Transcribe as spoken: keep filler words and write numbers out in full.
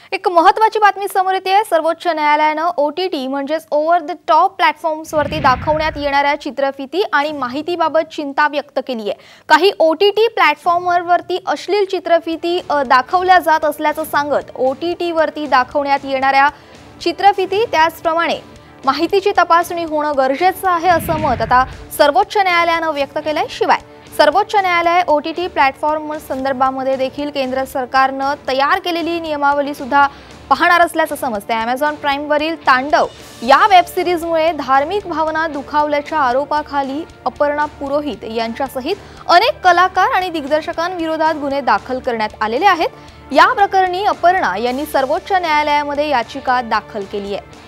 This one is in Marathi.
एक महत्त्वाची बातमी समोर येते। सर्वोच्च न्यायालयानं ओटीटी म्हणजेच ओव्हर द टॉप प्लॅटफॉर्म्सवरती दाखवण्यात येणाऱ्या चित्रफिती आणि माहितीबाबत चिंता व्यक्त केली आहे। काही ओटीटी प्लॅटफॉर्मवरती अश्लील चित्रफिती दाखवल्या जात असल्याचं सांगत ओटीटीवरती दाखवण्यात येणाऱ्या चित्रफिती त्याचप्रमाणे माहितीची तपासणी होणं गरजेचं आहे असं मत आता सर्वोच्च न्यायालयानं व्यक्त केलंय। शिवाय सर्वोच्च न्यायालय ओटीटी प्लॅटफॉर्म संदर्भामध्ये देखील केंद्र सरकारनं तयार केलेली नियमावली सुद्धा पाहणार असल्याचं समजते। अमेझॉन प्राइमवरील तांडव या वेब सिरीजमुळे धार्मिक भावना दुखावल्याच्या आरोपाखाली अपर्णा पुरोहित यांच्यासहित अनेक कलाकार आणि दिग्दर्शकांविरोधात गुन्हे दाखल करण्यात आलेले आहेत। या प्रकरणी अपर्णा यांनी सर्वोच्च न्यायालयामध्ये याचिका दाखल केली आहे।